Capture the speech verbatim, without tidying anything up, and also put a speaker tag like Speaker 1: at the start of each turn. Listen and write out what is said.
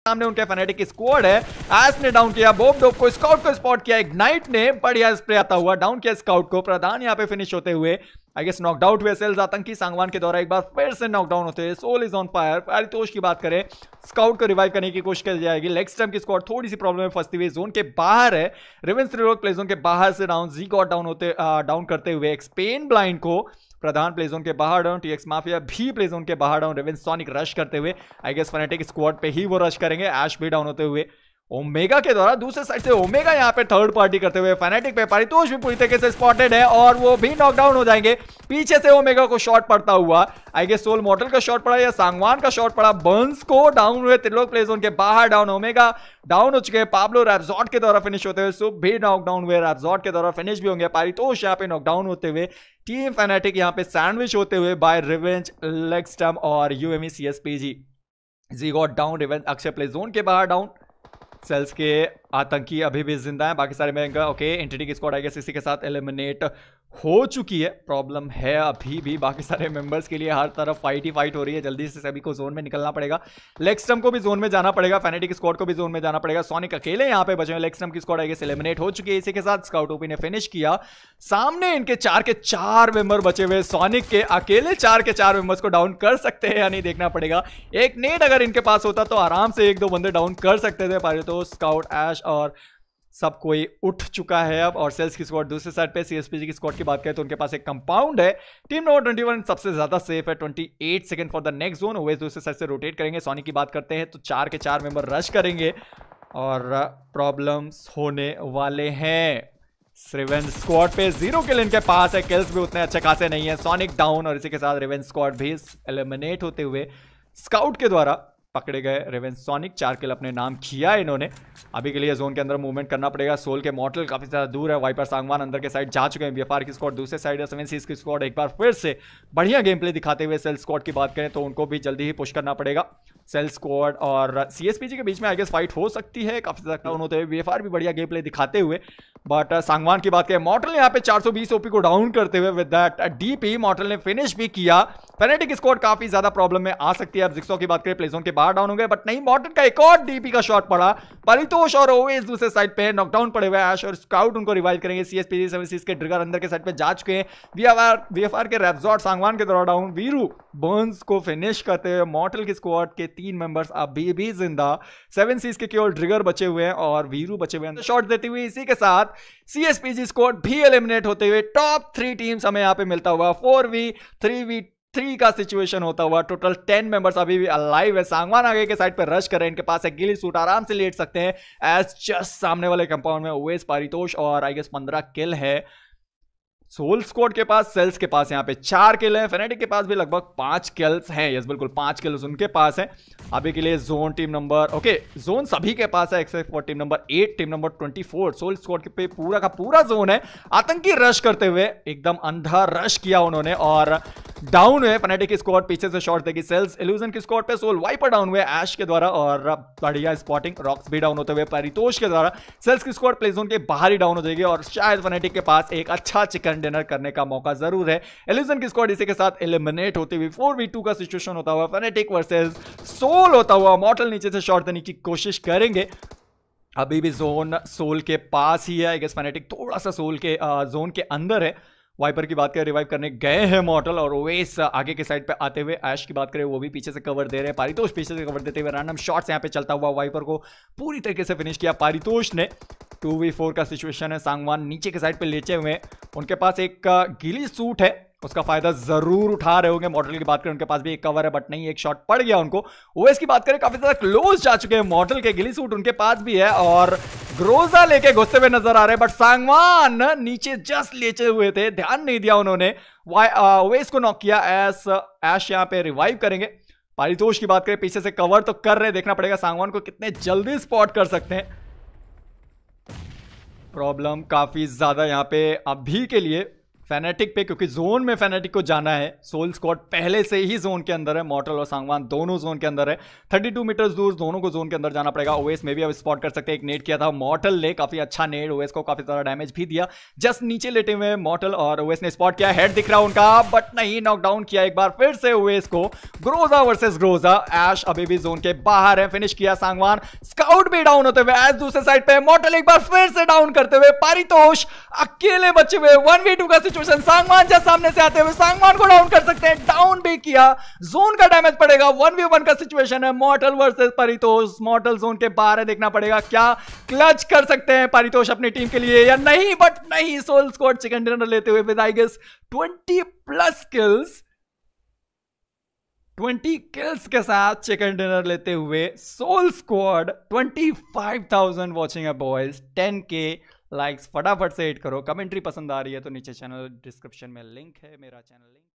Speaker 1: सामने उनके फैनेटिक की स्क्वाड है। एस ने डाउन किया बोब डोप को, स्काउट को स्पॉट किया, इग्नाइट ने बढ़िया स्प्रे आता हुआ डाउन किया स्काउट को। प्रधान यहाँ पे फिनिश होते हुए आई गेस नॉकडाउट हुए सेल्स आतंकी सांगवान के द्वारा एक बार फिर से नॉकडाउन होते हैं। Soul is on fire. Paritosh की बात करें, स्काउट को रिवाइव करने की कोशिश की जाएगी। लेग स्टम्प की स्क्वाड थोड़ी सी प्रॉब्लम में फंसती हुई जोन के बाहर है। रेवेंस त्रिलोक प्ले जोन के बाहर से डाउन, जी गॉट डाउन होते डाउन करते हुए एक्सपेन ब्लाइंड को। प्रधान प्ले जोन के बाहर डाउन, टीएक्स माफिया भी प्ले जोन के बाहर डाउन। रेवेंस सोनिक रश करते हुए आई गेस फैनेटिक स्क्वाड पे ही वो रश करेंगे। ऐश भी डाउन होते हुए ओमेगा के द्वारा दूसरे साइड से ओमेगा यहाँ पे थर्ड पार्टी करते हुए फैनेटिक पे पारितोष भी पूरी तरीके से स्पॉटेड है और वो भी नॉकडाउन हो जाएंगे। पीछे से ओमेगा को शॉट पड़ता हुआ आई गेस सोल मॉडल का शॉट पड़ा या सांगवान का शॉट पड़ा। बर्न्स को डाउन हुए त्रिलोक प्ले जोन के बाहर डाउन। ओमेगा डाउन हो चुके हैं। पाब्लो रैप्सॉट के द्वारा फिनिश होते हुए सुब भी नॉकडाउन हुए, रैप्सॉट के द्वारा फिनिश भी होंगे। पारितोष यहाँ पे नॉकडाउन होते हुए टीम फैनेटिक यहाँ पे सैंडविच होते हुए बाय रिवेंज, लेग स्टम्प और UME CSPG. G got down, Revenge Akshay play zone के बाहर डाउन। सेल्स के आतंकी अभी भी जिंदा है, बाकी सारे में ओके। एंटिटी की स्क्वाड आई गेस इसी के साथ एलिमिनेट हो चुकी है। प्रॉब्लम है अभी भी बाकी सारे मेंबर्स के लिए, हर तरफ फाइट ही फाइट हो रही है। जल्दी से सभी को जोन में निकलना पड़ेगा। लेगस्टम को भी जोन में जाना पड़ेगा, फैनेटिक स्क्वाड को भी जोन में जाना पड़ेगा। सोनिक अकेले यहाँ पे बचे हुए। लेगस्टम की स्क्वाड आई गेस एलिमिनेट हो चुकी है। इसी के साथ स्काउटोपी ने फिनिश किया। सामने इनके चार के चार मेंबर बचे हुए। सोनिक के अकेले चार के चार मेंबर्स को डाउन कर सकते हैं या नहीं देखना पड़ेगा। एक नेट अगर इनके पास होता तो आराम से एक दो बंदे डाउन कर सकते थे। पारितोष, स्काउट, ऐश और सब कोई उठ चुका है अब। और सेल्स की स्क्वाड दूसरे साइड पे सीएसपीजी की स्क्वाड की बात करें तो उनके पास एक कंपाउंड है। टीम नंबर इक्कीस सबसे ज्यादा सेफ है, अट्ठाईस second for the next zone. ओवेस दूसरे साइड से रोटेट करेंगे। सोनी की बात करते हैं तो चार के चार मेंबर रश करेंगे और प्रॉब्लम्स होने वाले हैं। रिवेंज स्क्वाड पे जीरो किल इनके पास है। किल्स भी उतने अच्छे खासे नहीं है। सोनिक डाउन और इसी के साथ रिवेंज स्क्वाड भी एलिमिनेट होते हुए स्काउट के द्वारा पकड़े गए। रेवेंस सोनिक चार किल अपने नाम किया इन्होंने। अभी के लिए जोन के अंदर मूवमेंट करना पड़ेगा। सोल के मॉर्टल काफी ज्यादा दूर है। वाइपर सांगवान अंदर के साइड जा चुके हैं। बीएफआर की स्क्वाड दूसरे साइड है। सेवन सीज की स्क्वाड एक बार फिर से बढ़िया गेम प्ले दिखाते हुए सेल स्क्वाड की बात करें तो उनको भी जल्दी ही पुश करना पड़ेगा। सेल स्क्वाड और सीएसपीजी के बीच में आई गेस फाइट हो सकती है। काफी ज्यादा डाउन होते हुए बीएफआर भी बढ़िया गेम प्ले दिखाते हुए। बट सांगवान की बात करें, मॉर्टल यहाँ पे चार सौ बीस ओपी को डाउन करते हुए विद दैट डीपी मॉर्टल ने फिनिश भी किया। फैनेटिक स्क्वाड काफी ज्यादा प्रॉब्लम में आ सकती है। अब जिक्सो की बात करें, प्लेजोन के बाहर डाउन हो गए बट नहीं, मॉर्टन का एक और डीपी का शॉट पड़ा। परितोष और ओवेस दूसरे साइड पे नॉकडाउन पड़े हुए। ऐश और स्काउट उनको रिवाइव करेंगे। सीएसपीजी सेवन सीज के ट्रिगर अंदर के साइड पे जा चुके हैं। वीएफआर वीएफआर के रैप्सॉट सांगवान के द्वारा डाउन। वीरू बर्न्स को फिनिश करते हुए। मॉर्टल की स्क्वाड के तीन मेंबर्स अभी भी जिंदा। सेवन सीज के केवल ट्रिगर बचे हुए हैं और वीरू बचे हुए हैं। शॉट देती हुई इसी के साथ सीएसपीजी स्क्वाड भी एलिमिनेट होते हुए टॉप थ्री टीम्स हमें यहाँ पे मिलता हुआ। Four v three v three का सिचुएशन होता हुआ। टोटल टेन मेंबर्स अभी भी अलाइव है। सांगवान आगे के साइड पर रश कर रहे हैं। इनके पास एक गिली सूट, आराम से लेट सकते हैं। एज जस्ट सामने वाले कंपाउंड में ओवेस, पारितोष और आई गेस पंद्रह किल है। सोल स्क्वाड के पास, सेल्स के पास यहाँ पे चार किल है। फेनेटिक के पास भी लगभग पांच किल्स हैं। यस बिल्कुल पांच किल्स उनके पास है। अभी के लिए zone team number okay zone सभी के पास है except for team number eight, team number twenty four. Soul squad के पे पूरा का पूरा जोन है। आतंकी रश करते हुए एकदम अंधा रश किया उन्होंने और डाउन हुए। फेनेटिक की स्क्वाड पीछे से शॉट देगी। सेल्स इल्यूजन की स्क्वाड पे सोल वाइपर डाउन हुए ऐश के द्वारा और बढ़िया स्पॉटिंग। रॉक्स भी डाउन होते हुए परितोष के द्वारा। सेल्स की स्क्वाड प्ले जोन के बाहर ही डाउन हो जाएगी और शायद फेनेटिक के पास एक अच्छा चिकन डिनर करने का मौका जरूर है। इल्यूजन की स्क्वाड इसी के साथ एलिमिनेट होती हुई फोर वी टू का सिचुएशन होता हुआ। फेनेटिक वर्सेस सोल होता हुआ। मॉर्टल नीचे से शॉट देने की कोशिश करेंगे। अभी भी जोन सोल के पास ही है। आई गेस फेनेटिक थोड़ा सा सोल के जोन के अंदर है। वाइपर की बात करें, रिवाइव करने गए हैं मॉर्टल और ओवेस आगे के साइड पे आते हुए। ऐश की बात करें, वो भी पीछे से कवर दे रहे हैं। पारितोष पीछे से कवर देते हुए रैंडम शॉट्स यहाँ पे चलता हुआ वाइपर को पूरी तरीके से फिनिश किया पारितोष ने। टू वी फोर का सिचुएशन है। सांगवान नीचे के साइड पे लेटे हुए हैं। उनके पास एक गिली सूट है, उसका फायदा जरूर उठा रहे होंगे। मॉडल की बात करें, उनके पास भी एक कवर है बट नहीं, एक शॉट पड़ गया उनको। ओएस की बात करें, काफी ज्यादा क्लोज जा चुके हैं। मॉडल के गिली सूट उनके पास भी है और ग्रोजा लेके घुसते हुए नजर आ रहे हैं बट सांगवान नीचे जस्ट लेचे हुए थे, ध्यान नहीं दिया उन्होंने। ओएस को नॉक किया। एस ऐश यहाँ पे रिवाइव करेंगे। पारितोष की बात करें, पीछे से कवर तो कर रहे, देखना पड़ेगा सांगवान को कितने जल्दी स्पॉट कर सकते हैं। प्रॉब्लम काफी ज्यादा यहाँ पे अभी के लिए फेनेटिक पे, क्योंकि जोन में फेनेटिक को जाना है। सोल स्क्वाड पहले से ही जोन के अंदर है, मॉर्टल और सांगवान दोनों जोन के अंदर है। बत्तीस मीटर्स दूर दोनों को जोन के अंदर जाना पड़ेगा। ओएस में भी अब स्पॉट कर सकते हैं, एक नेट किया था मॉर्टल ने, काफी अच्छा नेट, ओएस को काफी ज्यादा डैमेज भी दिया। जस्ट नीचे लेटे हुए मॉर्टल और ओएस ने स्पॉट किया, हेड दिख रहा उनका बट नहीं, नॉकडाउन किया एक बार फिर से ओएस को। ग्रोजा वर्सेस ग्रोजा, ऐश अभी भी जोन के बाहर है, फिनिश किया सांगवान। स्काउट भी डाउन होते हुए, ऐश दूसरे साइड पे, मॉर्टल एक बार फिर से डाउन करते हुए, पारितोष अकेले बचे हुए, वन वी टू का सिचुएशन, सांगवान जस्ट सामने से आते हुए सांगवान को डाउन कर सकते हैं, डाउन भी किया, जोन का डैमेज पड़ेगा, वन वी वन का सिचुएशन है, Mortal versus Paritosh. Mortal zone के बाहर है, देखना पड़ेगा क्या क्लच कर सकते हैं पारितोष अपनी टीम के लिए या नहीं, बट नहीं, सोल स्क्वाड चिकन डिनर लेते हुए with I guess twenty plus kills, twenty kills के साथ चिकन डिनर लेते हुए Soul squad. Twenty five thousand watching है बॉयज, टेन के लाइक्स फटाफट से हिट करो। कमेंट्री पसंद आ रही है तो नीचे चैनल डिस्क्रिप्शन में लिंक है, मेरा चैनल लिंक।